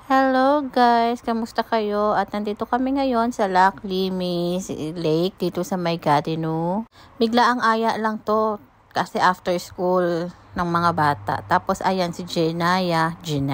Hello guys, kamusta kayo? At nandito kami ngayon sa Lac Limis Lake dito sa May Gatineau. Bigla ang aya lang to kasi after school ng mga bata. Tapos ayan si Jenaya,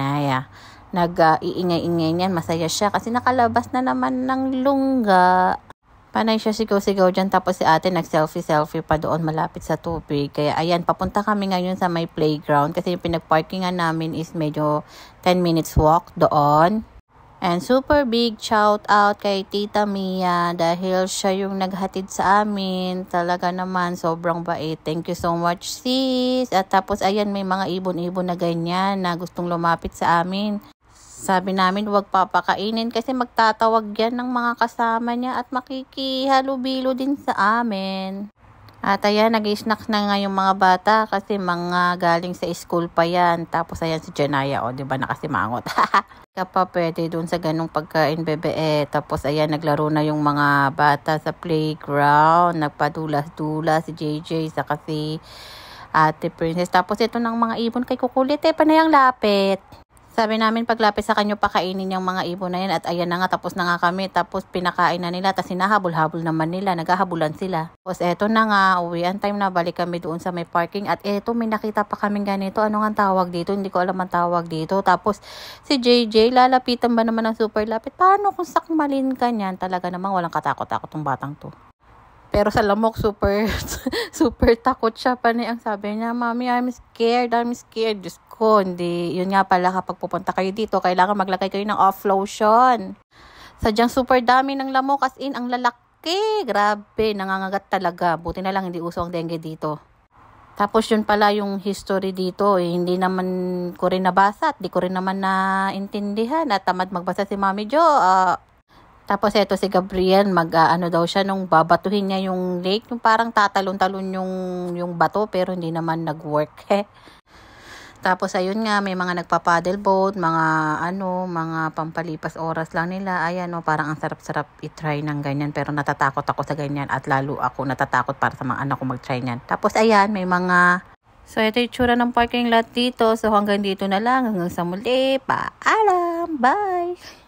nag-iingay-ingay niyan, masaya siya kasi nakalabas na naman ng lungga. Panay siya sigaw-sigaw dyan, tapos si ate nag-selfie pa doon malapit sa tubig. Kaya ayan, papunta kami ngayon sa may playground kasi yung pinag-parkingan namin is medyo 10 minutes walk doon. And super big shout out kay Tita Mia dahil siya yung naghatid sa amin. Talaga naman, sobrang bait. Thank you so much sis. At tapos ayan, may mga ibon-ibon na ganyan na gustong lumapit sa amin. Sabi namin huwag papakainin kasi magtatawag yan ng mga kasama niya at makikihalubilo din sa amin. At ayan, nag-snack na nga yung mga bata kasi mga galing sa school pa yan. Tapos ayan si Jenaya, o diba nakasimangot. Kapa pwede dun sa ganong pagkain bebe. Tapos ayan, naglaro na yung mga bata sa playground. Nagpadulas-dulas si JJ sa kasi Ate Princess. Tapos ito ng mga ibon kay kukulit panay ang lapit. Sabi namin paglapit sa kanyo pakainin yung mga ibon na yan at ayan na nga, tapos na nga kami, tapos pinakain na nila, tapos hinahabol-habol naman nila, naghahabulan sila. Tapos eto na nga, uwian time na, balik kami doon sa may parking at eto may nakita pa kaming ganito, ano nga tawag dito, hindi ko alam ang tawag dito. Tapos si JJ, lalapitan ba naman ng super lapit, paano kung sakmalin ka niyan? Talaga namang walang katakot-takot tong batang to. Pero sa lamok, super takot siya. Panay ang sabi niya, Mami, I'm scared. Diyos ko, hindi. Yun nga pala, kapag pupunta kayo dito, kailangan maglagay kayo ng off lotion. Sadyang super dami ng lamok, as in, ang lalaki. Grabe, nangangagat talaga. Buti na lang, hindi uso ang dengue dito. Tapos yun pala yung history dito. Hindi naman ko rin nabasa at di ko rin naman naintindihan. At tamad magbasa si Mami Jo. Tapos eto si Gabriel, ano daw siya nung babatuhin niya yung lake, yung parang tatalon-talon yung bato pero hindi naman nag-work. Tapos ayun nga, may mga nagpa-paddle boat, mga pampalipas oras lang nila. Ayan parang ang sarap-sarap i-try ng ganyan pero natatakot ako sa ganyan at lalo ako natatakot para sa mga anak ko mag-try niyan. Tapos ayan, may mga So ito yung tsura ng parking lot dito. So hanggang dito na lang, hanggang sa muli. Paalam! Bye!